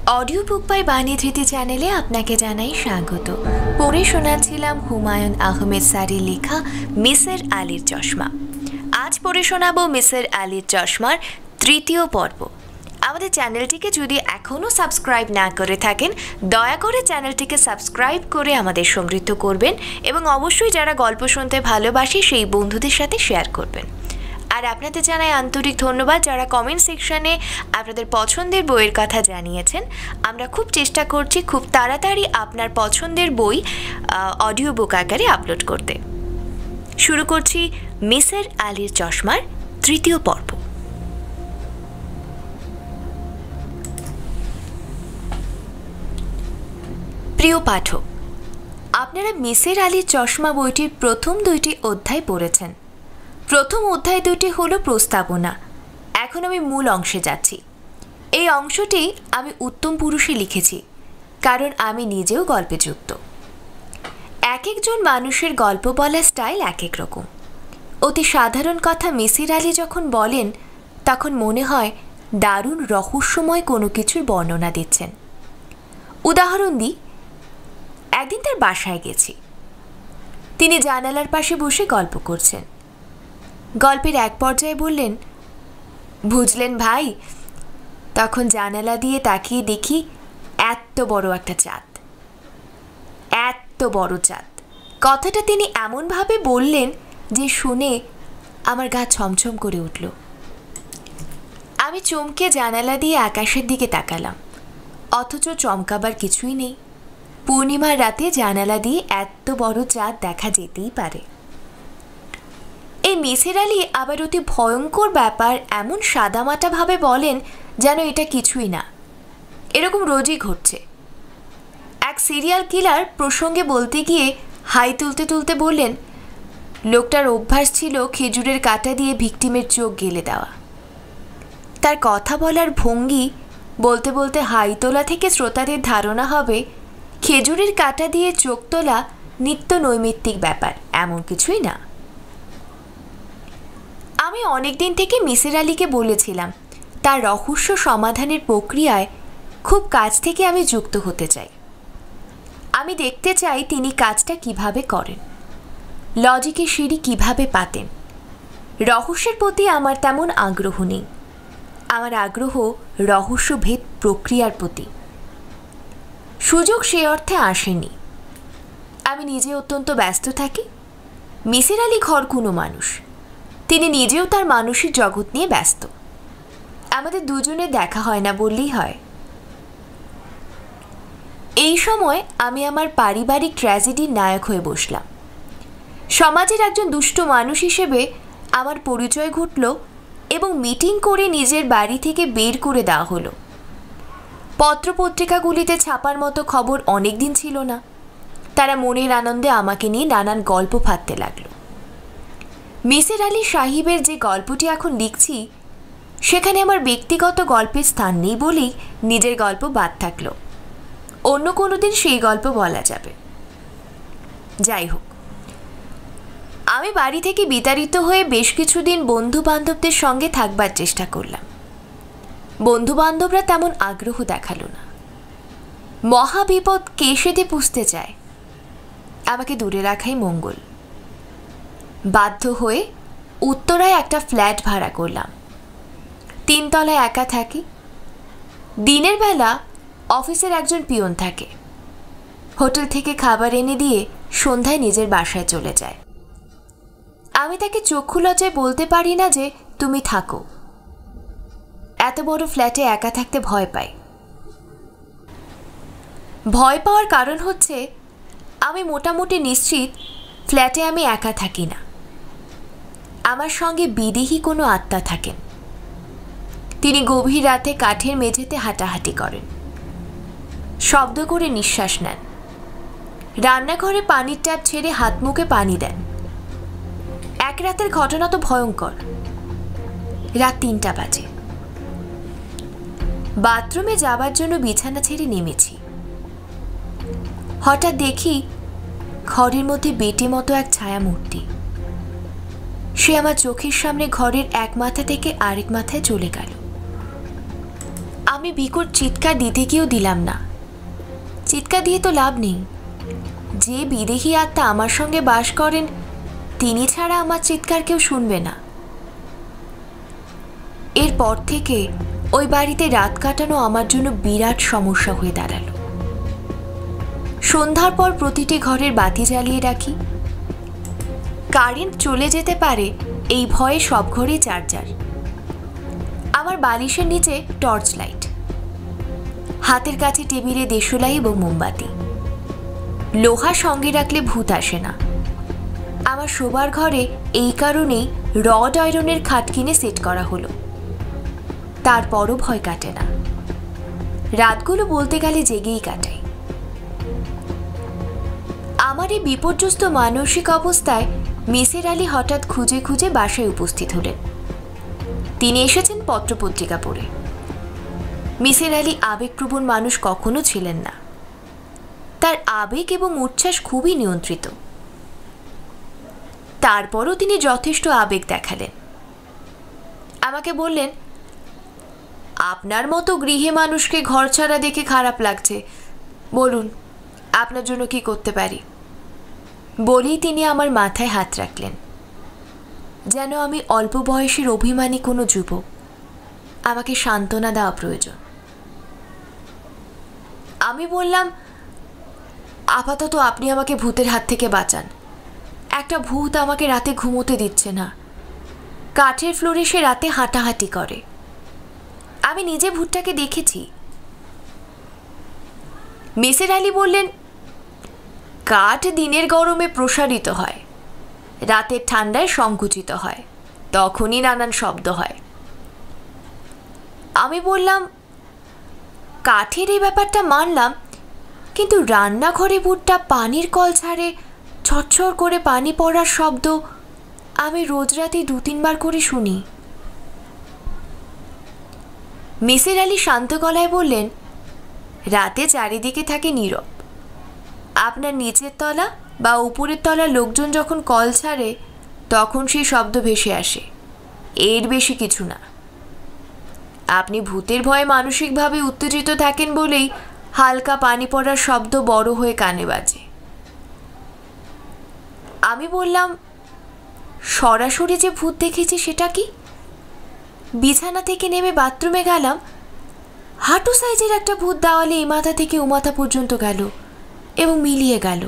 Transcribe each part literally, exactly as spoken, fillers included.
Audio book by বাণী ধৃতি চ্যানেলে আপনাকে জানাই স্বাগত। পড়ে শোনাচ্ছিলাম হুমায়ুন আহমেদ স্যারের লেখা মিসের আলীর চশমা। আজ পড়ে শোনাবো মিসের আলীর চশমার তৃতীয় পর্ব। আমাদের চ্যানেলটিকে যদি এখনও সাবস্ক্রাইব না করে থাকেন, দয়া করে চ্যানেলটিকে সাবস্ক্রাইব করে আমাদের সমৃদ্ধ করবেন এবং অবশ্যই যারা গল্প শুনতে ভালোবাসে সেই বন্ধুদের সাথে শেয়ার করবেন। আর আপনাদের জানাই আন্তরিক ধন্যবাদ যারা কমেন্ট সেকশনে আপনাদের পছন্দের বইয়ের কথা জানিয়েছেন। আমরা খুব চেষ্টা করছি খুব তাড়াতাড়ি আপনার পছন্দের বই অডিও বুক আকারে আপলোড করতে। শুরু করছি মিসের আলীর চশমার তৃতীয় পর্ব। প্রিয় পাঠক, আপনারা মিসের আলীর চশমা বইটির প্রথম দুইটি অধ্যায় পড়েছেন। প্রথম অধ্যায় দুটি হলো প্রস্তাবনা। এখন আমি মূল অংশে যাচ্ছি। এই অংশটি আমি উত্তম পুরুষে লিখেছি, কারণ আমি নিজেও গল্পে যুক্ত। এক একজন মানুষের গল্প বলার স্টাইল এক এক রকম। অতি সাধারণ কথা মিসির আলী যখন বলেন, তখন মনে হয় দারুণ রহস্যময় কোনো কিছুর বর্ণনা দিচ্ছেন। উদাহরণ দিই, একদিন তার বাসায় গেছি। তিনি জানালার পাশে বসে গল্প করছেন। গল্পের এক পর্যায়ে বললেন, বুঝলেন ভাই, তখন জানালা দিয়ে তাকিয়ে দেখি এত বড় একটা চাঁদ, এত বড় চাঁদ। কথাটা তিনি এমনভাবে বললেন যে শুনে আমার গা ছমছম করে উঠল। আমি চমকে জানালা দিয়ে আকাশের দিকে তাকালাম, অথচ চমকাবার কিছুই নেই। পূর্ণিমার রাতে জানালা দিয়ে এত বড় চাঁদ দেখা যেতেই পারে। এই মিসের আলী আবার অতি ভয়ঙ্কর ব্যাপার এমন সাদামাটাভাবে বলেন যেন এটা কিছুই না। এরকম রোজই ঘটছে। এক সিরিয়াল কিলার প্রসঙ্গে বলতে গিয়ে হাই তুলতে তুলতে বললেন, লোকটার অভ্যাস ছিল খেজুরের কাঁটা দিয়ে ভিকটিমের চোখ গেলে দেওয়া। তার কথা বলার ভঙ্গি বলতে বলতে হাই তোলা থেকে শ্রোতাদের ধারণা হবে খেজুরের কাঁটা দিয়ে চোখ তোলা নিত্য নৈমিত্তিক ব্যাপার, এমন কিছুই না। আমি অনেক দিন থেকে মিসের আলীকে বলেছিলাম তার রহস্য সমাধানের প্রক্রিয়ায় খুব কাছ থেকে আমি যুক্ত হতে চাই। আমি দেখতে চাই তিনি কাজটা কিভাবে করেন, লজিকের সিঁড়ি কিভাবে পাতেন। রহস্যের প্রতি আমার তেমন আগ্রহ নেই। আমার আগ্রহ রহস্যভেদ প্রক্রিয়ার প্রতি। সুযোগ সে অর্থে আসেনি। আমি নিজে অত্যন্ত ব্যস্ত থাকি। মিসের আলী ঘর কোনো মানুষ, তিনি নিজেও তার মানসিক জগৎ নিয়ে ব্যস্ত। আমাদের দুজনে দেখা হয় না বললেই হয়। এই সময় আমি আমার পারিবারিক ট্র্যাজেডির নায়ক হয়ে বসলাম। সমাজের একজন দুষ্ট মানুষ হিসেবে আমার পরিচয় ঘটল এবং মিটিং করে নিজের বাড়ি থেকে বের করে দেওয়া হলো। পত্রপত্রিকাগুলিতে ছাপার মতো খবর অনেক দিন ছিল না। তারা মনের আনন্দে আমাকে নিয়ে নানান গল্প ফাঁদতে লাগলো। মিসের আলী সাহিবের যে গল্পটি এখন লিখছি, সেখানে আমার ব্যক্তিগত গল্পের স্থান নেই বলেই নিজের গল্প বাদ থাকলো। অন্য কোনো দিন সেই গল্প বলা যাবে। যাই হোক, আমি বাড়ি থেকে বিতাড়িত হয়ে বেশ কিছুদিন বন্ধু বান্ধবদের সঙ্গে থাকবার চেষ্টা করলাম। বন্ধু বান্ধবরা তেমন আগ্রহ দেখালো না। মহাবিপদ কে সেদে পুষতে চায়, আমাকে দূরে রাখাই মঙ্গল। বাধ্য হয়ে উত্তরায় একটা ফ্ল্যাট ভাড়া করলাম। তিনতলায় একা থাকি। দিনের বেলা অফিসের একজন পিয়ন থাকে। হোটেল থেকে খাবার এনে দিয়ে সন্ধ্যায় নিজের বাসায় চলে যায়। আমি তাকে চক্ষু লজ্জায় বলতে পারি না যে তুমি থাকো। এত বড় ফ্ল্যাটে একা থাকতে ভয় পাই। ভয় পাওয়ার কারণ হচ্ছে আমি মোটামুটি নিশ্চিত ফ্ল্যাটে আমি একা থাকি না। আমার সঙ্গে বিদেহী কোনো আত্মা থাকেন। তিনি গভীর রাতে কাঠের মেঝেতে হাঁটাহাঁটি করেন, শব্দ করে নিঃশ্বাস নেন, রান্নাঘরে পানির ট্যাপ ছেড়ে হাত মুখে পানি দেন। এক রাতের ঘটনা তো ভয়ঙ্কর। রাত তিনটা বাজে। বাথরুমে যাবার জন্য বিছানা ছেড়ে নেমেছি। হঠাৎ দেখি ঘরের মধ্যে বেটে মতো এক ছায়া মূর্তি। সে আমার চোখের সামনে ঘরের এক মাথা থেকে আরেক মাথায় চলে গেল। আমি বিকট চিৎকার দিতে গিয়েও দিলাম না। চিৎকার দিয়ে তো লাভ নেই। যে বিদেহী আত্মা আমার সঙ্গে বাস করেন তিনি ছাড়া আমার চিৎকার কেউ শুনবে না। এরপর থেকে ওই বাড়িতে রাত কাটানো আমার জন্য বিরাট সমস্যা হয়ে দাঁড়ালো। সন্ধ্যার পর প্রতিটি ঘরের বাতি জ্বালিয়ে রাখি। কারেন্ট চলে যেতে পারে এই ভয়ে সব ঘরেই চার্জার। আমার বালিশের নিচে টর্চ লাইট, হাতের কাছে টেবিলে দেশলাই এবং মোমবাতি। লোহা সঙ্গে রাখলে ভূত আসে না। আমার শোবার ঘরে এই কারণেই রড আয়রনের খাট কিনে সেট করা হলো। তারপরও ভয় কাটে না। রাতগুলো বলতে গেলে জেগেই কাটাই। আমার এই বিপর্যস্ত মানসিক অবস্থায় মিসির আলি হঠাৎ খুঁজে খুঁজে বাসায় উপস্থিত হলেন। তিনি এসেছেন পত্রপত্রিকা পড়ে। মিসির আলি আবেগপ্রবণ মানুষ কখনো ছিলেন না। তার আবেগ এবং উচ্ছ্বাস খুবই নিয়ন্ত্রিত। তারপরও তিনি যথেষ্ট আবেগ দেখালেন। আমাকে বললেন, আপনার মতো গৃহে মানুষকে ঘর ছাড়া দেখে খারাপ লাগছে, বলুন আপনার জন্য কি করতে পারি। বলেই তিনি আমার মাথায় হাত রাখলেন, যেন আমি অল্প বয়সের অভিমানী কোনো যুবক। আমাকে সান্ত্বনা দেওয়া প্রয়োজন। আমি বললাম, আপাতত আপনি আমাকে ভূতের হাত থেকে বাঁচান। একটা ভূত আমাকে রাতে ঘুমোতে দিচ্ছে না। কাঠের ফ্লোরে সে রাতে হাঁটাহাঁটি করে। আমি নিজে ভূতটাকে দেখেছি। মিসির আলি বললেন, কাঠ দিনের গরমে প্রসারিত হয়, রাতের ঠান্ডায় সংকুচিত হয়, তখনই নানান শব্দ হয়। আমি বললাম, কাঠের এই ব্যাপারটা মানলাম, কিন্তু রান্নাঘরে ভূতটা পানির কল ছাড়ে ছটছট করে পানি পড়ার শব্দ আমি রোজ রাতে দু তিনবার করে শুনি। মিসির আলি শান্ত গলায় বললেন, রাতে চারিদিকে থাকে নীরব। আপনার নিচের তলা বা উপরের তলার লোকজন যখন কল ছাড়ে তখন সেই শব্দ ভেসে আসে, এর বেশি কিছু না। আপনি ভূতের ভয়ে মানসিকভাবে উত্তেজিত থাকেন বলেই হালকা পানি পড়ার শব্দ বড় হয়ে কানে বাজে। আমি বললাম, সরাসরি যে ভূত দেখেছি সেটা কি? বিছানা থেকে নেমে বাথরুমে গেলাম, হাঁটু সাইজের একটা ভূত দেওয়ালে এই মাথা থেকে ও মাথা পর্যন্ত গেল এবং মিলিয়ে গেল।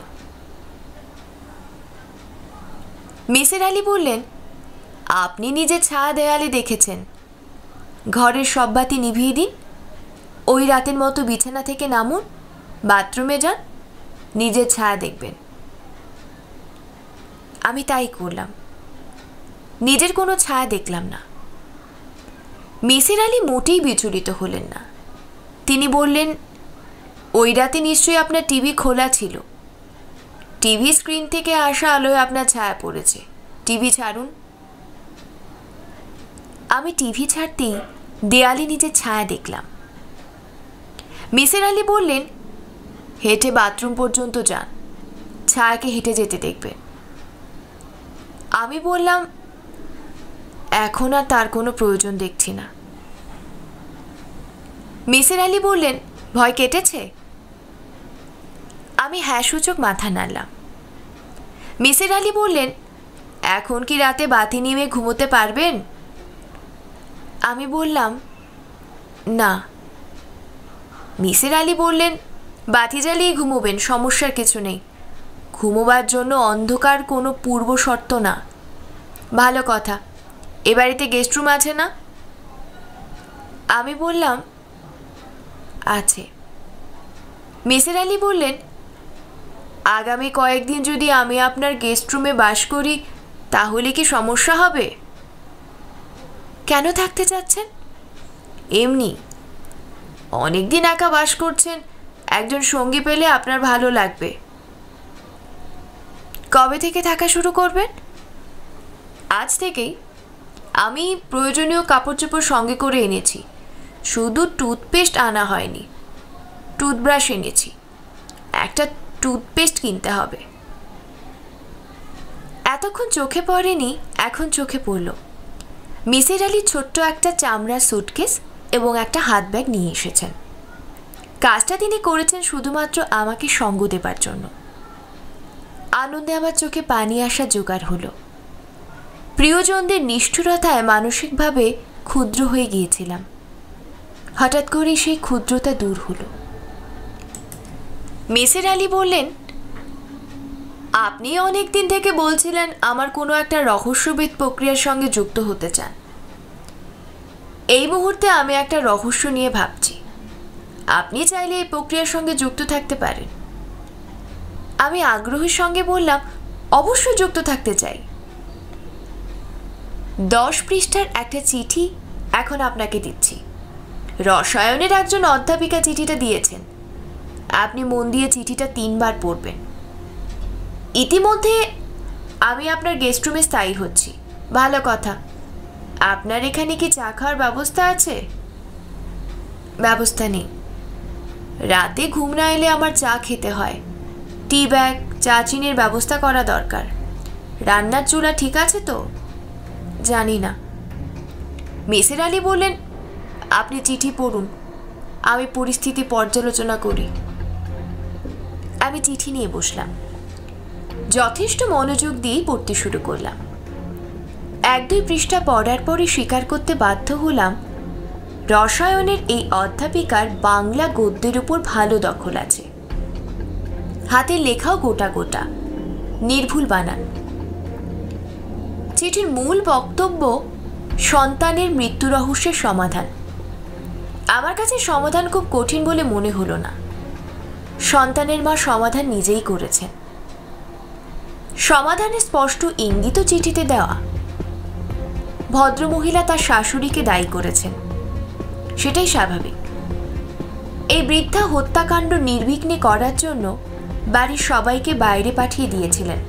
মিসির আলি বললেন, আপনি নিজে ছায়া দেয়ালে দেখেছেন। ঘরের সব বাতি নিভিয়ে দিন, ওই রাতের মতো বিছানা থেকে নামুন, বাথরুমে যান, নিজের ছায়া দেখবেন। আমি তাই করলাম। নিজের কোনো ছায়া দেখলাম না। মিসির আলি মোটেই বিচলিত হলেন না। তিনি বললেন, ওই রাতে নিশ্চয়ই আপনার টিভি খোলা ছিল। টিভি স্ক্রিন থেকে আসা আলোয় আপনার ছায়া পড়েছে। টিভি ছাড়ুন। আমি টিভি ছাড়তেই দেয়ালে নিজের ছায়া দেখলাম। মিসির আলি বললেন, হেঁটে বাথরুম পর্যন্ত যান, ছায়াকে হেঁটে যেতে দেখবেন। আমি বললাম, এখন আর তার কোনো প্রয়োজন দেখছি না। মিসির আলি বললেন, ভয় কেটেছে? আমি হ্যাঁ সূচক মাথা নাড়লাম। মিসির আলি বললেন, এখন কি রাতে বাতি নিয়ে ঘুমোতে পারবেন? আমি বললাম, না। মিসির আলি বললেন, বাতি জ্বালিয়ে ঘুমোবেন, সমস্যার কিছু নেই। ঘুমোবার জন্য অন্ধকার কোনো পূর্ব শর্ত না। ভালো কথা, এ বাড়িতে গেস্ট রুম আছে না? আমি বললাম, আছে। মিসির আলি বললেন, আগামী কয়েকদিন যদি আমি আপনার গেস্ট রুমে বাস করি তাহলে কি সমস্যা হবে? কেন থাকতে চাচ্ছেন? এমনি। অনেকদিন একা বাস করছেন, একজন সঙ্গী পেলে আপনার ভালো লাগবে। কবে থেকে থাকা শুরু করবেন? আজ থেকেই। আমি প্রয়োজনীয় কাপড় চোপড় সঙ্গে করে এনেছি, শুধু টুথপেস্ট আনা হয়নি। টুথব্রাশ এনেছি, একটা টুথপেস্ট কিনতে হবে। এতক্ষণ চোখে পড়েনি, এখন চোখে পড়ল। মিসির আলি ছোট্ট একটা চামড়ার সুটকেস এবং একটা হাত ব্যাগ নিয়ে এসেছেন। কাজটা তিনি করেছেন শুধুমাত্র আমাকে সঙ্গ দেবার জন্য। আনন্দে আমার চোখে পানি আসা জোগাড় হলো। প্রিয়জনদের নিষ্ঠুরতায় মানসিকভাবে ক্ষুদ্র হয়ে গিয়েছিলাম। হঠাৎ করে সেই ক্ষুদ্রতা দূর হলো। মেসের আলী বললেন, আপনি অনেক দিন থেকে বলছিলেন আমার কোনো একটা রহস্যভেদ প্রক্রিয়ার সঙ্গে যুক্ত হতে চান। এই মুহূর্তে আমি একটা রহস্য নিয়ে ভাবছি। আপনি চাইলে এই প্রক্রিয়ার সঙ্গে যুক্ত থাকতে পারেন। আমি আগ্রহের সঙ্গে বললাম, অবশ্যই যুক্ত থাকতে চাই। দশ পৃষ্ঠার একটা চিঠি এখন আপনাকে দিচ্ছি। রসায়নের একজন অধ্যাপিকা চিঠিটা দিয়েছেন। আপনি মন দিয়ে চিঠিটা তিনবার পড়বেন। ইতিমধ্যে আমি আপনার গেস্ট রুমে স্থায়ী হচ্ছি। ভালো কথা। আপনার এখানে কি চা খাওয়ার ব্যবস্থা আছে? ব্যবস্থা নেই। রাতে ঘুম না এলে আমার চা খেতে হয়। টি ব্যাগ, চা চিনির ব্যবস্থা করা দরকার। রান্নার চুলা ঠিক আছে তো? জানি না। মেসের আলী বললেন, আপনি চিঠি পড়ুন, আমি পরিস্থিতি পর্যালোচনা করি। আমি চিঠি নিয়ে বসলাম। যথেষ্ট মনোযোগ দিয়েই পড়তে শুরু করলাম। এক দুই পৃষ্ঠা পড়ার পরই স্বীকার করতে বাধ্য হলাম, রসায়নের এই অধ্যাপিকার বাংলা গদ্যের উপর ভালো দখল আছে। হাতের লেখাও গোটা গোটা, নির্ভুল বানান। চিঠির মূল বক্তব্য সন্তানের মৃত্যু রহস্যের সমাধান। আমার কাছে সমাধান খুব কঠিন বলে মনে হলো না। সন্তানের মা সমাধান নিজেই করেছেন। সমাধানের স্পষ্ট ইঙ্গিত চিঠিতে দেওয়া। ভদ্রমহিলা তার শাশুড়িকে দায়ী করেছেন, সেটাই স্বাভাবিক। এই বৃদ্ধা হত্যাকাণ্ড নির্বিঘ্নে করার জন্য বাড়ির সবাইকে বাইরে পাঠিয়ে দিয়েছিলেন।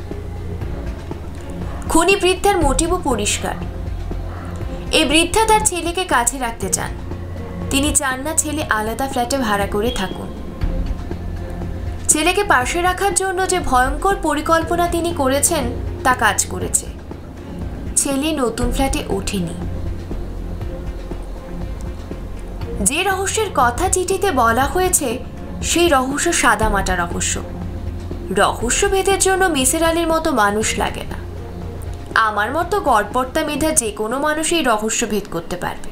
খুনি বৃদ্ধার মোটিভও পরিষ্কার। এই বৃদ্ধা তার ছেলেকে কাছে রাখতে চান। তিনি চান না ছেলে আলাদা ফ্ল্যাটে ভাড়া করে থাকুন। ছেলেকে পাশে রাখার জন্য যে ভয়ঙ্কর পরিকল্পনা তিনি করেছেন তা কাজ করেছে। ছেলে নতুন ফ্ল্যাটে ওঠেনি। যে রহস্যের কথা চিঠিতে বলা হয়েছে সেই রহস্য সাদামাটা রহস্য। রহস্যভেদের জন্য মেসের আলীর মতো মানুষ লাগে না। আমার মতো গড়পড়তা মেধা যে কোনো মানুষই রহস্য ভেদ করতে পারবে।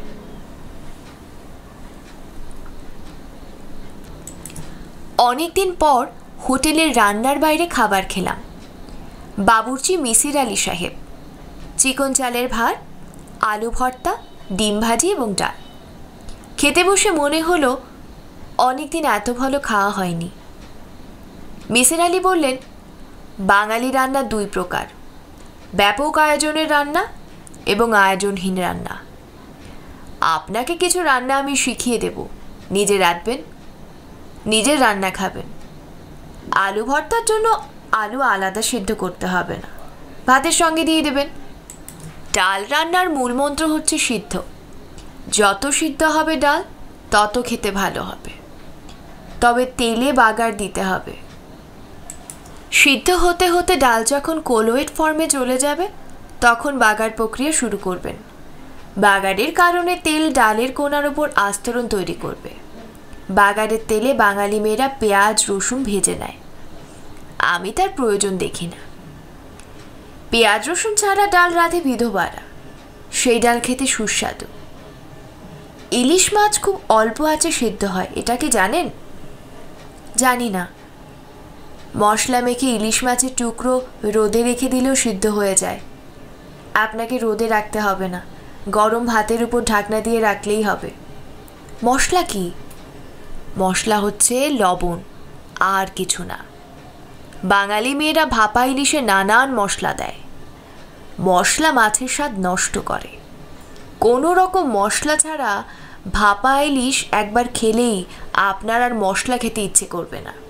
অনেকদিন পর হোটেলের রান্নার বাইরে খাবার খেলাম। বাবুর্চি মিসির আলী সাহেব। চিকন চালের ভাত, আলু ভর্তা, ডিম ভাজি এবং ডাল। খেতে বসে মনে হলো অনেকদিন এত ভালো খাওয়া হয়নি। মিসির আলী বললেন, বাঙালি রান্না দুই প্রকার, ব্যাপক আয়োজনের রান্না এবং আয়োজনহীন রান্না। আপনাকে কিছু রান্না আমি শিখিয়ে দেব, নিজে রাঁধবেন, নিজের রান্না খাবেন। আলু ভর্তার জন্য আলু আলাদা সিদ্ধ করতে হবে না, ভাতের সঙ্গে দিয়ে দেবেন। ডাল রান্নার মূল মন্ত্র হচ্ছে সিদ্ধ। যত সিদ্ধ হবে ডাল তত খেতে ভালো হবে, তবে তেলে বাগার দিতে হবে। সিদ্ধ হতে হতে ডাল যখন কোলোয়েট ফর্মে চলে যাবে তখন বাগার প্রক্রিয়া শুরু করবেন। বাগারের কারণে তেল ডালের কোনার উপর আস্তরণ তৈরি করবে। বাগারের তেলে বাঙালি মেয়েরা পেঁয়াজ রসুন ভেজে নেয়। আমি তার প্রয়োজন দেখি না। পেঁয়াজ রসুন ছাড়া ডাল রাঁধে বিধবারা, সেই ডাল খেতে সুস্বাদু। ইলিশ মাছ খুব অল্প আঁচে সিদ্ধ হয়, এটা কি জানেন? জানি না। মশলা মেখে ইলিশ মাছের টুকরো রোদে রেখে দিলেও সিদ্ধ হয়ে যায়। আপনাকে রোদে রাখতে হবে না, গরম ভাতের উপর ঢাকনা দিয়ে রাখলেই হবে। মশলা কি? মশলা হচ্ছে লবণ, আর কিছু না। বাঙালি মেয়েরা ভাপা ইলিশে নানান মশলা দেয়। মশলা মাছের স্বাদ নষ্ট করে। কোনো রকম মশলা ছাড়া ভাপা ইলিশ একবার খেলেই আপনার আর মশলা খেতে ইচ্ছে করবে না।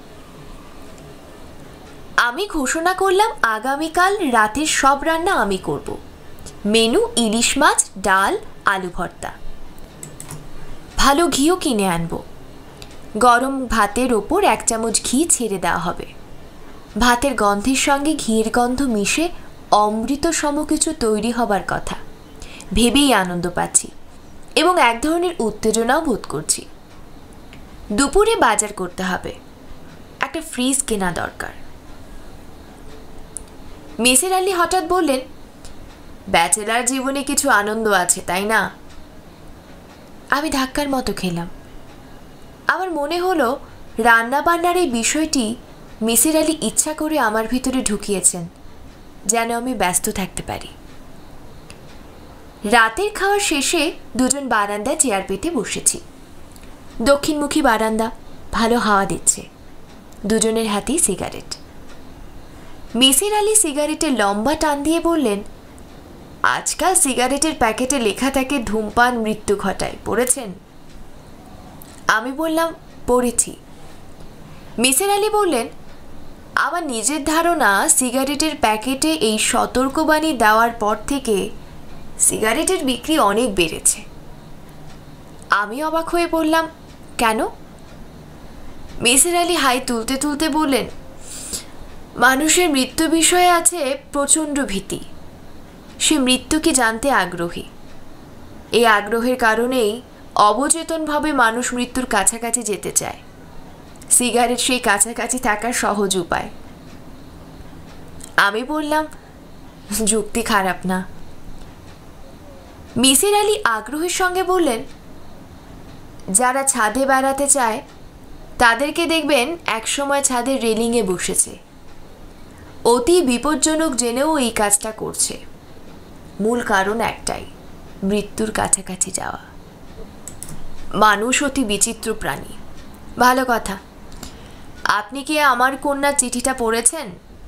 আমি ঘোষণা করলাম আগামীকাল রাতের সব রান্না আমি করব। মেনু ইলিশ মাছ, ডাল, আলু ভর্তা। ভালো ঘিও কিনে আনবো। গরম ভাতের ওপর এক চামচ ঘি ছেড়ে দেওয়া হবে। ভাতের গন্ধের সঙ্গে ঘিয়ের গন্ধ মিশে অমৃত সম কিছু তৈরি হবার কথা। ভেবেই আনন্দ পাচ্ছি। এবং এক ধরনের উত্তেজনাও বোধ করছি। দুপুরে বাজার করতে হবে, একটা ফ্রিজ কেনা দরকার। মিসির আলি হঠাৎ বললেন, ব্যাচেলার জীবনে কিছু আনন্দ আছে, তাই না? আমি ধাক্কার মতো খেলাম। আমার মনে হলো রান্নাবান্নার এই বিষয়টি মিসির আলি ইচ্ছা করে আমার ভিতরে ঢুকিয়েছেন, যেন আমি ব্যস্ত থাকতে পারি। রাতের খাওয়ার শেষে দুজন বারান্দায় চেয়ার পেতে বসেছি। দক্ষিণমুখী বারান্দা, ভালো হাওয়া দিচ্ছে। দুজনের হাতেই সিগারেট। মিসির আলি সিগারেটের লম্বা টান দিয়ে বললেন, আজকাল সিগারেটের প্যাকেটে লেখা থাকে ধূমপান মৃত্যু ঘটায়, পড়েছেন? আমি বললাম, পড়েছি। মিসির আলি বললেন, আমার নিজের ধারণা সিগারেটের প্যাকেটে এই সতর্কবাণী দেওয়ার পর থেকে সিগারেটের বিক্রি অনেক বেড়েছে। আমি অবাক হয়ে বললাম, কেন? মিসির আলি হাই তুলতে তুলতে বললেন, মানুষের মৃত্যু বিষয়ে আছে প্রচণ্ড ভীতি। সে মৃত্যুকে জানতে আগ্রহী। এই আগ্রহের কারণেই অবচেতনভাবে মানুষ মৃত্যুর কাছাকাছি যেতে চায়। সিগারেট সেই কাছাকাছি থাকার সহজ উপায়। আমি বললাম, যুক্তি খারাপ না। মিসির আলি আগ্রহের সঙ্গে বললেন, যারা ছাদে বেড়াতে চায় তাদেরকে দেখবেন একসময় ছাদের রেলিংয়ে বসেছে। অতি বিপজ্জনক জেনেও এই কাজটা করছে। মূল কারণ একটাই, মৃত্যুর কাছাকাছি যাওয়া। মানুষ অতি বিচিত্র প্রাণী। ভালো কথা। আপনি কি আমার কন্যার চিঠিটা পড়েছেন?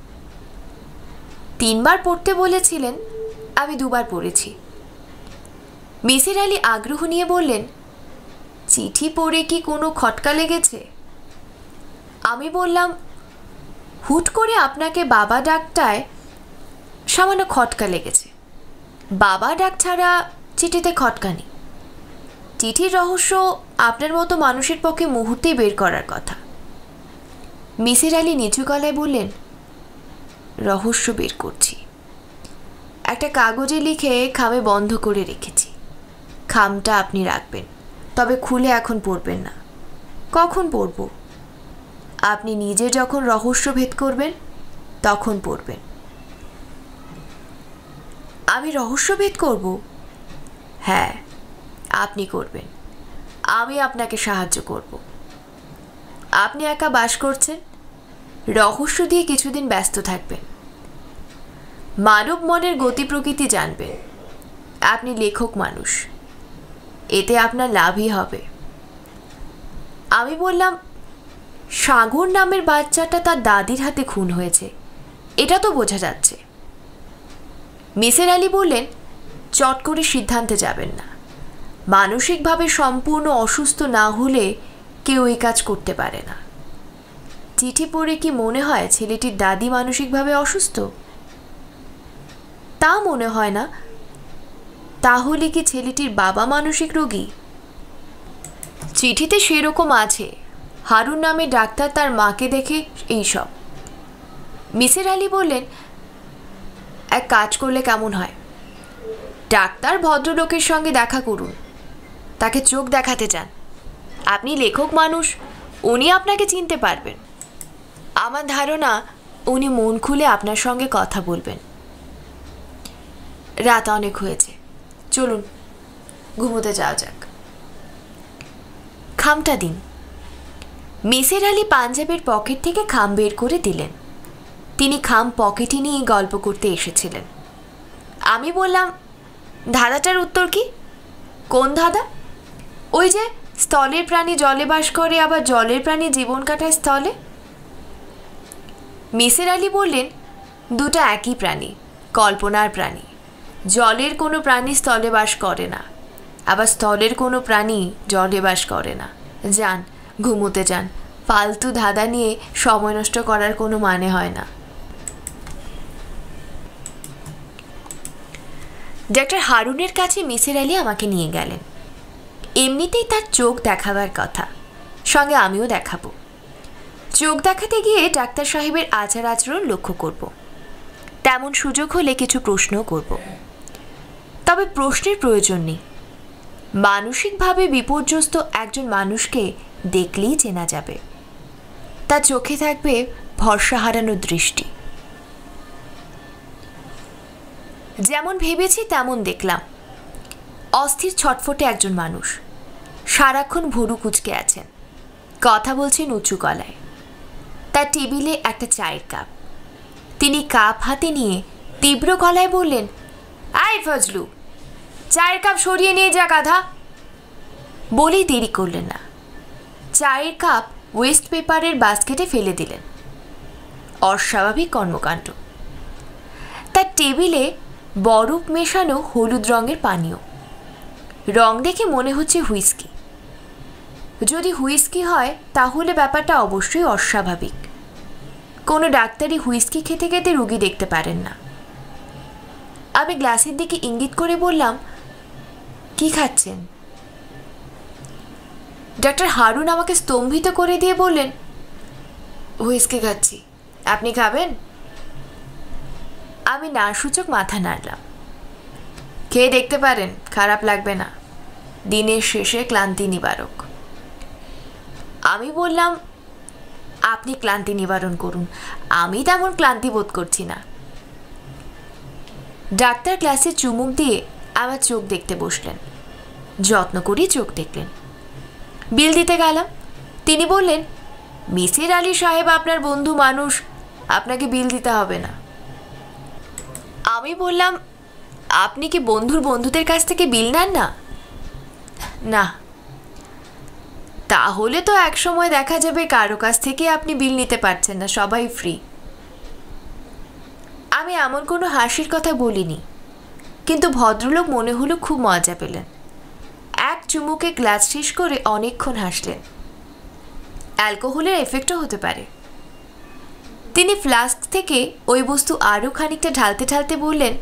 তিনবার পড়তে বলেছিলেন, আমি দুবার পড়েছি। মিসির আলি আগ্রহ নিয়ে বললেন, চিঠি পড়ে কি কোনো খটকা লেগেছে? আমি বললাম, হুট করে আপনাকে বাবা ডাকটায় সামান্য খটকা লেগেছে। বাবা ডাক ছাড়া চিঠিতে খটকা নেই। চিঠির রহস্য আপনার মতো মানুষের পক্ষে মুহূর্তেই বের করার কথা। মিসির আলি নিচু গলায় বললেন, রহস্য বের করছি। একটা কাগজে লিখে খামে বন্ধ করে রেখেছি। খামটা আপনি রাখবেন, তবে খুলে এখন পড়বেন না। কখন পড়ব? আপনি নিজে যখন রহস্য ভেদ করবেন তখন পড়বেন। আমি রহস্য ভেদ করব? হ্যাঁ, আপনি করবেন। আমি আপনাকে সাহায্য করব। আপনি একা বাস করছেন, রহস্য দিয়ে কিছুদিন ব্যস্ত থাকবেন। মানব মনের গতি প্রকৃতি জানবেন। আপনি লেখক মানুষ, এতে আপনার লাভই হবে। আমি বললাম, সাগর নামের বাচ্চাটা তার দাদির হাতে খুন হয়েছে, এটা তো বোঝা যাচ্ছে। মিসির আলি বললেন, চট করে সিদ্ধান্তে যাবেন না। মানসিকভাবে সম্পূর্ণ অসুস্থ না হলে কেউ এই কাজ করতে পারে না। চিঠি পড়ে কি মনে হয় ছেলেটির দাদি মানসিকভাবে অসুস্থ? তা মনে হয় না। তাহলে কি ছেলেটির বাবা মানসিক রোগী? চিঠিতে সেরকম আছে। হারুন নামে ডাক্তার তার মাকে দেখে এইসব। মিসির আলি বললেন, এক কাজ করলে কেমন হয়? ডাক্তার ভদ্রলোকের সঙ্গে দেখা করুন, তাকে চোখ দেখাতে চান। আপনি লেখক মানুষ, উনি আপনাকে চিনতে পারবেন। আমার ধারণা উনি মন খুলে আপনার সঙ্গে কথা বলবেন। রাত অনেক হয়েছে, চলুন ঘুমোতে যাওয়া যাক। খামটা দিন। মিসির আলি পাঞ্জাবের পকেট থেকে খাম বের করে দিলেন। তিনি খাম পকেটে নিয়ে গল্প করতে এসেছিলেন। আমি বললাম, ধাঁধাটার উত্তর কি? কোন ধাঁধা? ওই যে স্থলের প্রাণী জলে বাস করে, আবার জলের প্রাণী জীবন কাটায় স্থলে। মিসির আলি বললেন, দুটা একই প্রাণী, কল্পনার প্রাণী। জলের কোনো প্রাণী স্থলে বাস করে না, আবার স্থলের কোনো প্রাণী জলে বাস করে না। যান, ঘুমোতে যান। ফালতু ধাঁধা নিয়ে সময় নষ্ট করার কোনো মানে হয় না। ডাক্তার হারুনের কাছে মিসির আলি আমাকে নিয়ে গেলেন। এমনিতেই তার চোখ দেখাবার কথা, সঙ্গে আমিও দেখাবো। চোখ দেখাতে গিয়ে ডাক্তার সাহেবের আচার আচরণ লক্ষ্য করব। তেমন সুযোগ হলে কিছু প্রশ্নও করব। তবে প্রশ্নের প্রয়োজন নেই, মানসিকভাবে বিপর্যস্ত একজন মানুষকে দেখলেই চেনা যাবে। তার চোখে থাকবে ভরসা হারানো দৃষ্টি। যেমন ভেবেছি তেমন দেখলাম। অস্থির ছটফটে একজন মানুষ, সারাক্ষণ ভুরু কুঁচকে আছেন, কথা বলছেন উঁচু গলায়। তার টেবিলে একটা চায়ের কাপ। তিনি কাপ হাতে নিয়ে তীব্র গলায় বললেন, আই ফজলু, চায়ের কাপ সরিয়ে নিয়ে যা গাধা। বলেই দেরি করলেন না, চায়ের কাপ ওয়েস্ট পেপারের বাস্কেটে ফেলে দিলেন। অস্বাভাবিক কর্মকাণ্ড। তার টেবিলে বরফ মেশানো হলুদ রঙের পানীয়। রং দেখে মনে হচ্ছে হুইস্কি। যদি হুইস্কি হয় তাহলে ব্যাপারটা অবশ্যই অস্বাভাবিক। কোনো ডাক্তারই হুইস্কি খেতে খেতে রোগী দেখতে পারেন না। আমি গ্লাসের দিকে ইঙ্গিত করে বললাম, কি খাচ্ছেন? ডাক্তার হারুন আমাকে স্তম্ভিত করে দিয়ে বললেন, হুইস্কি খাচ্ছি, আপনি খাবেন? আমি না সূচক মাথা নাড়লাম। খেয়ে দেখতে পারেন, খারাপ লাগবে না, দিনের শেষে ক্লান্তি নিবারক। আমি বললাম, আপনি ক্লান্তি নিবারণ করুন, আমি তেমন ক্লান্তি বোধ করছি না। ডাক্তার গ্লাসে চুমুক দিয়ে আমার চোখ দেখতে বসলেন। যত্ন করেই চোখ দেখলেন। বিল দিতে গেলাম। তিনি বললেন, মিসির আলী সাহেব আপনার বন্ধু মানুষ, আপনাকে বিল দিতে হবে না। আমি বললাম, আপনি কি বন্ধুর বন্ধুদের কাছ থেকে বিল নেন না? না। তাহলে তো একসময় দেখা যাবে কারো কাছ থেকে আপনি বিল নিতে পারছেন না, সবাই ফ্রি। আমি এমন কোনো হাসির কথা বলিনি, কিন্তু ভদ্রলোক মনে হলো খুব মজা পেলেন। এক চুমুকে গ্লাস শেষ করে অনেকক্ষণ হাসলেন। অ্যালকোহলের এফেক্টও হতে পারে। তিনি ফ্লাস্ক থেকে ওই বস্তু আরও খানিকটা ঢালতে ঢালতে বললেন,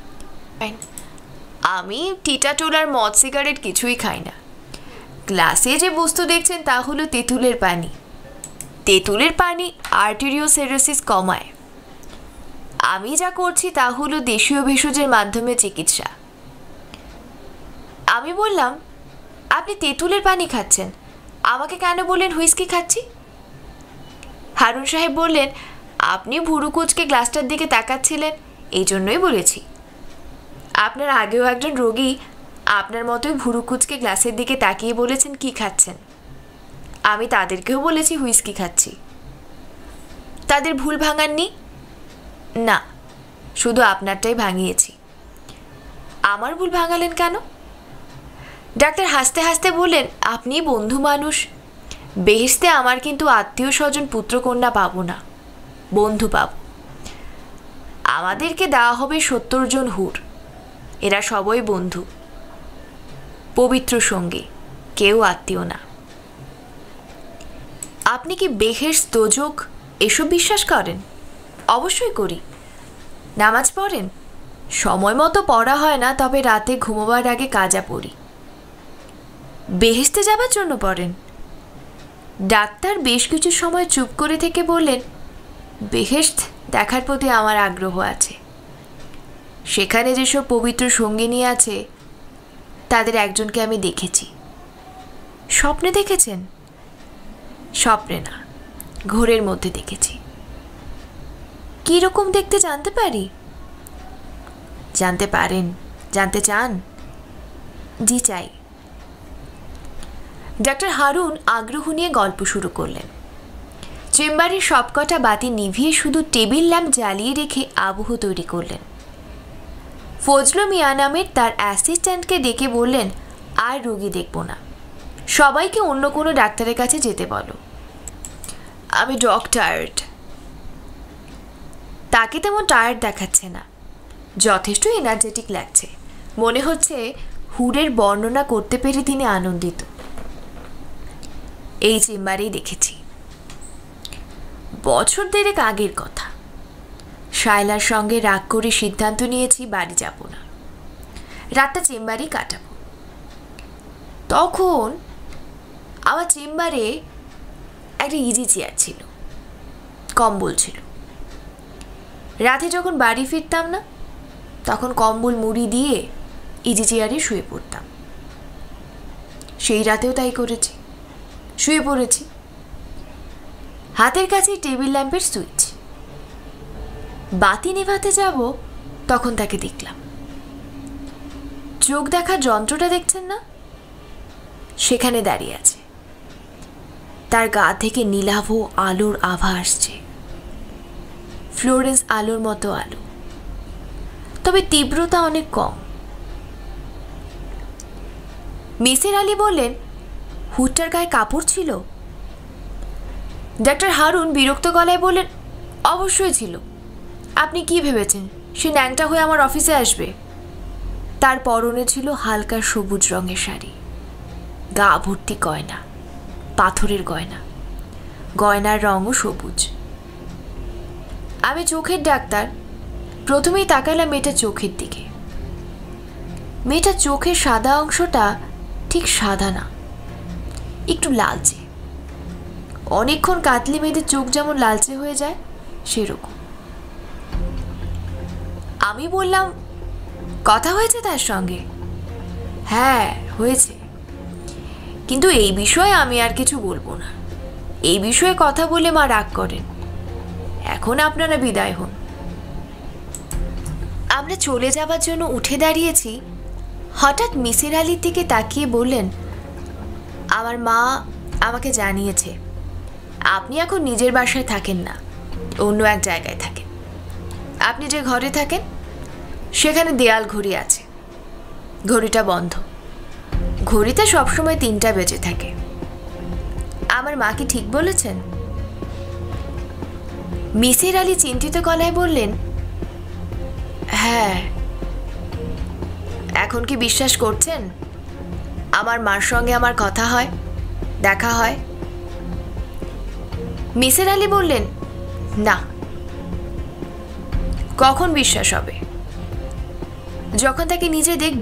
আমি টিটাটোল আর মদ সিগারেট কিছুই খাই না। গ্লাসে যে বস্তু দেখছেন তা হলো তেঁতুলের পানি। তেঁতুলের পানি আর্টেরিওসেরোসিস কমায়। আমি যা করছি তা হলো দেশীয় ভেষজের মাধ্যমে চিকিৎসা। আমি বললাম, আপনি তেঁতুলের পানি খাচ্ছেন, আমাকে কেন বললেন হুইস্কি খাচ্ছি? হারুন সাহেব বললেন, আপনি ভুরু কুঁচকে গ্লাসটার দিকে তাকাচ্ছিলেন, এই জন্যই বলেছি। আপনার আগেও একজন রোগী আপনার মতোই ভুরু কুঁচকে গ্লাসের দিকে তাকিয়ে বলেছেন কি খাচ্ছেন। আমি তাদেরকেও বলেছি হুইস্কি খাচ্ছি। তাদের ভুল ভাঙাননি? না, শুধু আপনারটাই ভাঙিয়েছি। আমার ভুল ভাঙালেন কেন? ডাক্তার হাসতে হাসতে বললেন, আপনি বন্ধু মানুষ, বেহেশতে আমার কিন্তু আত্মীয় স্বজন পুত্রকন্যা পাবো না, বন্ধু পাব। আমাদেরকে দেওয়া হবে সত্তর জন হুর। এরা সবই বন্ধু, পবিত্র সঙ্গী, কেউ আত্মীয় না। আপনি কি বেহেশত, দোজখ এসব বিশ্বাস করেন? অবশ্যই করি। নামাজ পড়েন? সময় মতো পড়া হয় না, তবে রাতে ঘুমোবার আগে কাজা পড়ি। বেহেশতে যাবার জন্য পড়েন? ডাক্তার বেশ কিছু সময় চুপ করে থেকে বললেন, বেহেশত দেখার প্রতি আমার আগ্রহ আছে। সেখানে যেসব পবিত্র সঙ্গিনী আছে তাদের একজনকে আমি দেখেছি। স্বপ্নে দেখেছেন? স্বপ্নে না, ঘোরের মধ্যে দেখেছি। কী রকম দেখতে জানতে পারি? জানতে পারেন? জানতে চান? জি চাই। ডাক্তার হারুন আগ্রহ নিয়ে গল্প শুরু করলেন। চেম্বারের সবকটা বাতি নিভিয়ে শুধু টেবিল ল্যাম্প জ্বালিয়ে রেখে আবহ তৈরি করলেন। ফজলু মিয়া নামের তার অ্যাসিস্ট্যান্টকে ডেকে বললেন, আর রোগী দেখব না, সবাইকে অন্য কোনো ডাক্তারের কাছে যেতে বলো। আমি ডগ টায়ার্ড। তাকে তেমন টায়ার্ড দেখাচ্ছে না, যথেষ্ট এনার্জেটিক লাগছে। মনে হচ্ছে হুরের বর্ণনা করতে পেরে তিনি আনন্দিত। এই চেম্বারেই দেখেছি। বছর দেড়েক আগের কথা। শায়লার সঙ্গে রাগ করে সিদ্ধান্ত নিয়েছি বাড়ি যাব না, রাতটা চেম্বারেই কাটাবো। তখন আমার চেম্বারে একটা ইজি চেয়ার ছিল, কম্বল ছিল। রাতে যখন বাড়ি ফিরতাম না, তখন কম্বল মুড়ি দিয়ে ইজি চেয়ারে শুয়ে পড়তাম। সেই রাতেও তাই করেছি, শুয়ে পড়েছি। হাতের কাছে টেবিল ল্যাম্পের সুইচ, বাতি নেভাতে যাব তখন তাকে দেখলাম। চোখ দেখার যন্ত্রটা দেখছেন না, সেখানে দাঁড়িয়ে আছে। তার গা থেকে নীলাভ আলোর আভা আসছে, ফ্লোরেন্স আলোর মতো আলো, তবে তীব্রতা অনেক কম। মিসির আলি বললেন, হুডটার গায়ে কাপড় ছিল? ডাক্তার হারুন বিরক্ত গলায় বললেন, অবশ্যই ছিল। আপনি কি ভেবেছেন সে ন্যাংটা হয়ে আমার অফিসে আসবে? তার পরনে ছিল হালকা সবুজ রঙের শাড়ি, গা ভর্তি গয়না, পাথরের গয়না, গয়নার রঙও সবুজ। আমি চোখের ডাক্তার, প্রথমেই তাকালাম মেয়েটার চোখের দিকে। মেয়েটার চোখের সাদা অংশটা ঠিক সাদা না, একটু লালচে। অনেকক্ষণ কাতলি মেয়েদের চোখ যেমন লালচে হয়ে যায় সেরকম। আমি বললাম, কথা হয়েছে তার সঙ্গে? হ্যাঁ হয়েছে, কিন্তু এই বিষয়ে আমি আর কিছু বলবো না। এই বিষয়ে কথা বলে মা রাগ করেন। এখন আপনারা বিদায় হন। আমরা চলে যাবার জন্য উঠে দাঁড়িয়েছি, হঠাৎ মিসির আলির দিকে তাকিয়ে বললেন, আমার মা আমাকে জানিয়েছে আপনি এখন নিজের বাসায় থাকেন না, অন্য এক জায়গায় থাকেন। আপনি যে ঘরে থাকেন সেখানে দেয়াল ঘড়ি আছে, ঘড়িটা বন্ধ। ঘড়িতে সবসময় তিনটা বেজে থাকে। আমার মা কি ঠিক বলেছেন? মিসির আলি চিন্তিত গলায় বললেন, হ্যাঁ। এখন কি বিশ্বাস করছেন আমার মার সঙ্গে আমার কথা হয়, দেখা হয়? মিসির আলি বললেন, না। কখন বিশ্বাস হবে? যখন তাকে নিজে দেখব।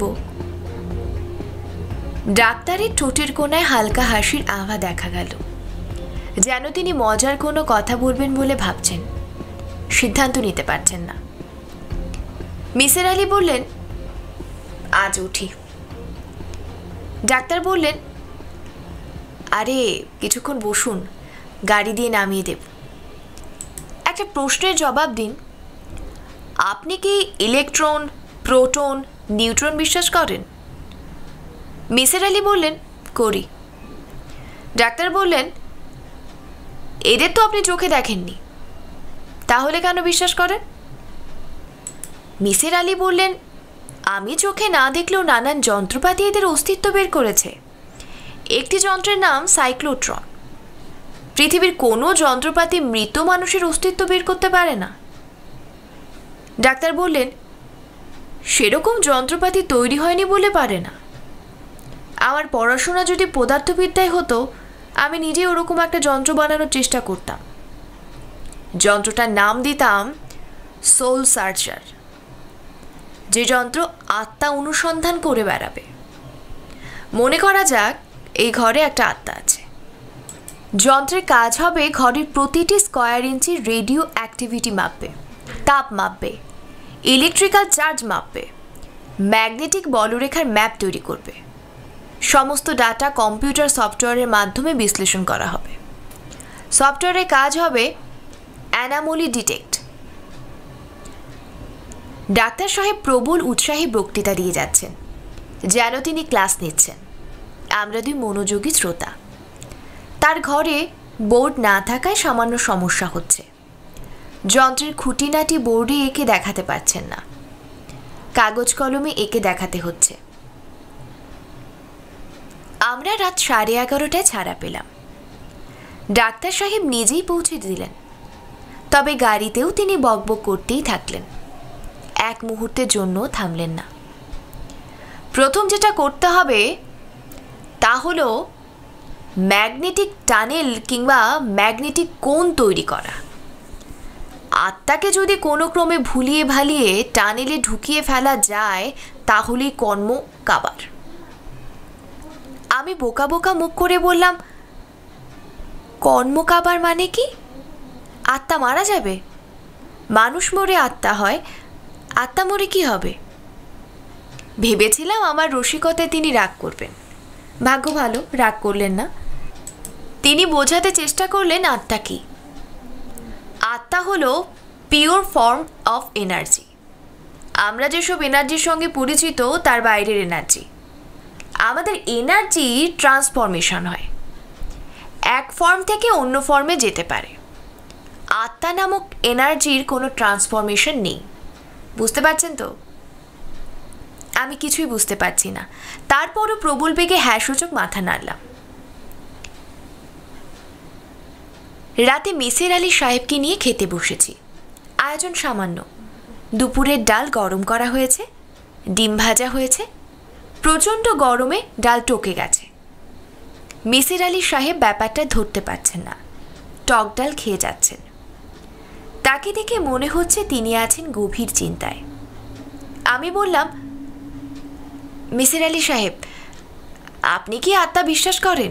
ডাক্তারের ঠোঁটের কোণায় হালকা হাসির আভা দেখা গেল, যেন তিনি মজার কোনো কথা বলবেন বলে ভাবছেন, সিদ্ধান্ত নিতে পারছেন না। মিসির আলি বললেন, আজ উঠি। ডাক্তার বললেন, আরে কিছুক্ষণ বসুন, গাড়ি দিয়ে নামিয়ে দেব। একটা প্রশ্নের জবাব দিন, আপনি কি ইলেকট্রন, প্রোটন, নিউট্রন বিশ্বাস করেন? মিসির আলি বললেন, করি। ডাক্তার বললেন, এদের তো আপনি চোখে দেখেননি, তাহলে কেন বিশ্বাস করেন? মিসির আলি বললেন, আমি চোখে না দেখলেও নানান যন্ত্রপাতি এদের অস্তিত্ব বের করেছে। একটি যন্ত্রের নাম সাইক্লোট্রন। পৃথিবীর কোনো যন্ত্রপাতি মৃত মানুষের অস্তিত্ব বের করতে পারে না। ডাক্তার বললেন, সেরকম যন্ত্রপাতি তৈরি হয়নি বলে পারে না। আমার পড়াশোনা যদি পদার্থবিদ্যায় হতো, আমি নিজে ওরকম একটা যন্ত্র বানানোর চেষ্টা করতাম। যন্ত্রটার নাম দিতাম সোল সার্চার, যে যন্ত্র আত্মা অনুসন্ধান করে বেড়াবে। মনে করা যাক এই ঘরে একটা আত্মা আছে। যন্ত্রের কাজ হবে ঘরের প্রতিটি স্কয়ার ইঞ্চি রেডিও অ্যাক্টিভিটি মাপবে, তাপ মাপবে, ইলেকট্রিক্যাল চার্জ মাপবে, ম্যাগনেটিক বলরেখার ম্যাপ তৈরি করবে। সমস্ত ডাটা কম্পিউটার সফটওয়্যারের মাধ্যমে বিশ্লেষণ করা হবে। সফটওয়্যারের কাজ হবে অ্যানামলি ডিটেক্ট। ডাক্তার সাহেব প্রবল উৎসাহী বক্তৃতা দিয়ে যাচ্ছেন, যেন তিনি ক্লাস নিচ্ছেন। আমরা দুই মনোযোগী শ্রোতা। তার ঘরে বোর্ড না থাকায় সামান্য সমস্যা হচ্ছে। যন্ত্রের খুঁটিনাটি বোর্ডে এঁকে দেখাতে পারছেন না, কাগজ কলমে এঁকে দেখাতে হচ্ছে। আমরা রাত সাড়ে এগারোটায় ছাড়া পেলাম। ডাক্তার সাহেব নিজেই পৌঁছে দিলেন, তবে গাড়িতেও তিনি বকবক করতেই থাকলেন, এক মুহূর্তের জন্য থামলেন না। প্রথম যেটা করতে হবে তা হলো ম্যাগনেটিক টানেল কিংবা ম্যাগনেটিক কোণ তৈরি করা। আত্মাকে যদি কোনো ক্রমে ভুলিয়ে ভালিয়ে টানেলে ঢুকিয়ে ফেলা যায়, তাহলেই কর্ম কাবার। আমি বোকা বোকা মুখ করে বললাম, কর্ম কাবার মানে কি? আত্মা মারা যাবে? মানুষ মরে আত্মা হয়, আত্মা মরে কি হবে? ভেবেছিলাম আমার রসিকতায় তিনি রাগ করবেন, ভাগ্য ভালো, রাগ করলেন না। তিনি বোঝাতে চেষ্টা করলেন আত্মা কি। আত্মা হলো পিওর ফর্ম অফ এনার্জি। আমরা যেসব এনার্জির সঙ্গে পরিচিত তার বাইরের এনার্জি। আমাদের এনার্জি ট্রান্সফরমেশন হয়, এক ফর্ম থেকে অন্য ফর্মে যেতে পারে। আত্মা নামক এনার্জির কোনো ট্রান্সফরমেশন নেই। বুঝতে পারছেন তো? আমি কিছুই বুঝতে পারছি না, তারপরও প্রবল বেগে হ্যাঁ সূচক মাথা নাড়লাম। রাতে মেসের আলী সাহেবকে নিয়ে খেতে বসেছি। আয়োজন সামান্য। দুপুরের ডাল গরম করা হয়েছে, ডিম ভাজা হয়েছে। প্রচণ্ড গরমে ডাল টকে গেছে। মেসের আলী সাহেব ব্যাপারটা ধরতে পারছেন না, টক ডাল খেয়ে যাচ্ছেন। তাকে দেখে মনে হচ্ছে তিনি আছেন গভীর চিন্তায়। আমি বললাম, মেসের আলী সাহেব, আপনি কি আত্মা বিশ্বাস করেন?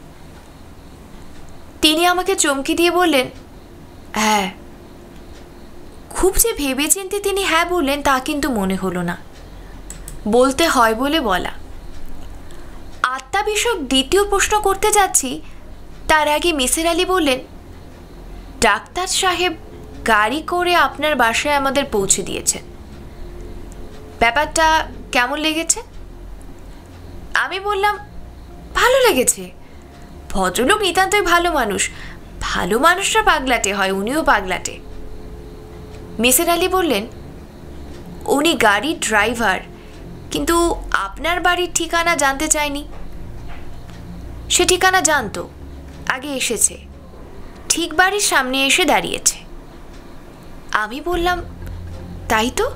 তিনি আমাকে চমকে দিয়ে বললেন, হ্যাঁ। খুব যে ভেবেচিন্তে তিনি হ্যাঁ বললেন তা কিন্তু মনে হলো না। বলতে হয় বলে বলা। আত্মা বিষয়ক দ্বিতীয় প্রশ্ন করতে যাচ্ছি, তার আগে মেসের আলী বললেন, ডাক্তার সাহেব গাড়ি করে আপনার বাসায় আমাদের পৌঁছে দিয়েছেন। ব্যাপারটা কেমন লেগেছে? আমি বললাম, ভালো লেগেছে। ভদ্রলোক নিতান্তই ভালো মানুষ। ভালো মানুষরা পাগলাটে হয়, উনিও পাগলাটে। মেসের আলী বললেন, উনি গাড়ির ড্রাইভার, কিন্তু আপনার বাড়ির ঠিকানা জানতে চায়নি। সে ঠিকানা জানতো, আগে এসেছে, ঠিক বাড়ির সামনে এসে দাঁড়িয়েছে। আমি বললাম, তাই তো?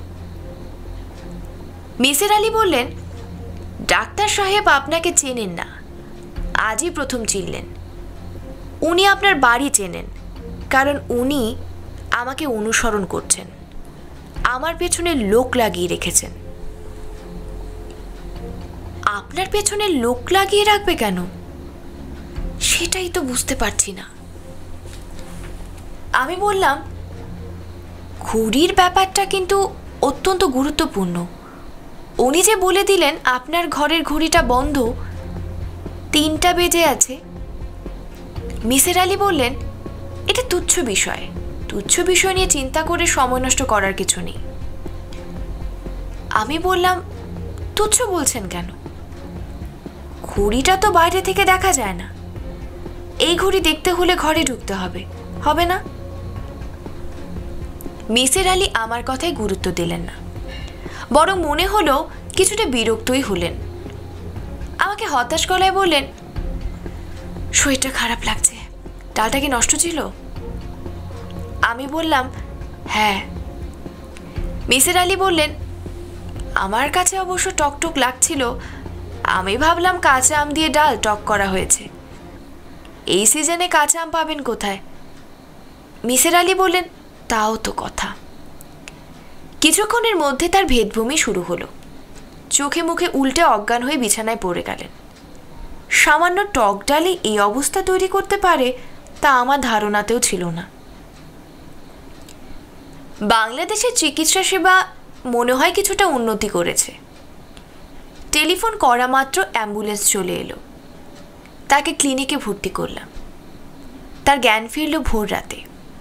মেসের আলী বললেন, ডাক্তার সাহেব আপনাকে চেনেন না, আজই প্রথম চিনলেন। উনি আপনার বাড়ি চেনেন, কারণ উনি আমাকে অনুসরণ করছেন, আমার পেছনে লোক লাগিয়ে রেখেছেন। আপনার পেছনে লোক লাগিয়ে রাখবে কেন? সেটাই তো বুঝতে পারছি না। আমি বললাম, ঘড়ির ব্যাপারটা কিন্তু অত্যন্ত গুরুত্বপূর্ণ। উনি যে বলে দিলেন আপনার ঘরের ঘড়িটা বন্ধ, তিনটা বেজে আছে। মেসের আলী বললেন, এটা তুচ্ছ বিষয়, তুচ্ছ বিষয় নিয়ে চিন্তা করে সময় নষ্ট করার কিছু নেই। আমি বললাম, তুচ্ছ বলছেন কেন? ঘড়িটা তো বাইরে থেকে দেখা যায় না। এই ঘড়ি দেখতে হলে ঘরে ঢুকতে হবে, হবে না? মেসের আলী আমার কথায় গুরুত্ব দিলেন না, বরং মনে হলো কিছুটা বিরক্তই হলেন। আমাকে হতাশ গলায় বললেন, শরীরটা খারাপ লাগছে, ডালটা কি নষ্ট ছিল? আমি বললাম, হ্যাঁ। মেসের আলী বললেন, আমার কাছে অবশ্য টকটক লাগছিল। আমি ভাবলাম কাঁচা আম দিয়ে ডাল টক করা হয়েছে। এই সিজনে কাঁচা আম পাবেন কোথায়? মেসের আলী বললেন, তাও তো কথা। কিছুক্ষণের মধ্যে তার ভেদভূমি শুরু হলো। চোখে মুখে উল্টে অজ্ঞান হয়ে বিছানায় পড়ে গেলেন। সামান্য টক ডালে এই অবস্থা তৈরি করতে পারে তা আমার ধারণাতেও ছিল না। বাংলাদেশের চিকিৎসা সেবা মনে হয় কিছুটা উন্নতি করেছে। টেলিফোন করা মাত্র অ্যাম্বুলেন্স চলে এলো। তাকে ক্লিনিকে ভর্তি করলাম। তার জ্ঞান ফিরল ভোর রাতে।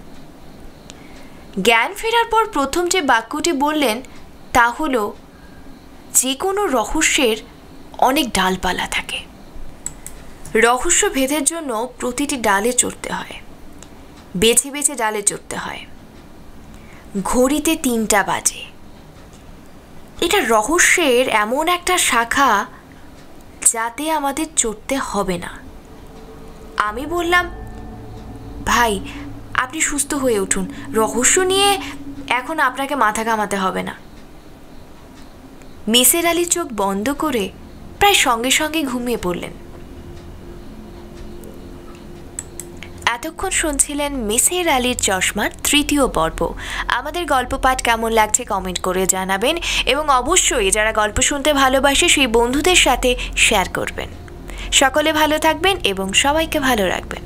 জ্ঞান ফেরার পর প্রথম যে বাক্যটি বললেন তা হলো, যে কোনো রহস্যের অনেক ডালপালা থাকে। রহস্য ভেদের জন্য প্রতিটি ডালে চড়তে হয়, বেছে বেছে ডালে চড়তে হয়। ঘড়িতে তিনটা বাজে। এটা রহস্যের এমন একটা শাখা যাতে আমাদের চড়তে হবে না। আমি বললাম, ভাই আপনি সুস্থ হয়ে উঠুন, রহস্য নিয়ে এখন আপনাকে মাথা ঘামাতে হবে না। মেসের আলী চোখ বন্ধ করে প্রায় সঙ্গে সঙ্গে ঘুমিয়ে পড়লেন। এতক্ষণ শুনছিলেন মেসের আলীর চশমার তৃতীয় পর্ব। আমাদের গল্প পাঠ কেমন লাগছে কমেন্ট করে জানাবেন, এবং অবশ্যই যারা গল্প শুনতে ভালোবাসে সেই বন্ধুদের সাথে শেয়ার করবেন। সকলে ভালো থাকবেন এবং সবাইকে ভালো রাখবেন।